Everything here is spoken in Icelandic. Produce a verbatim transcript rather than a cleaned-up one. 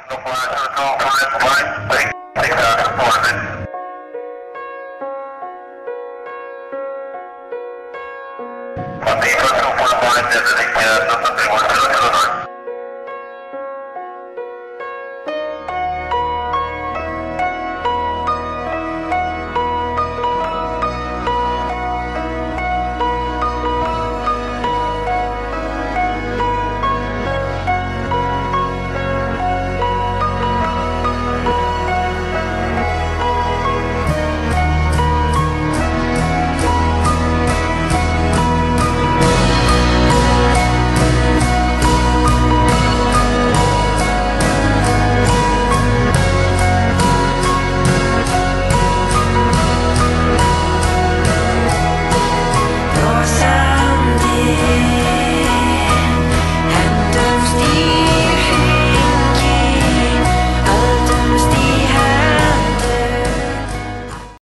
Go fly, go fly, fly, take, take that, support it. On the first go fly, visiting, uh, something, one, two, two,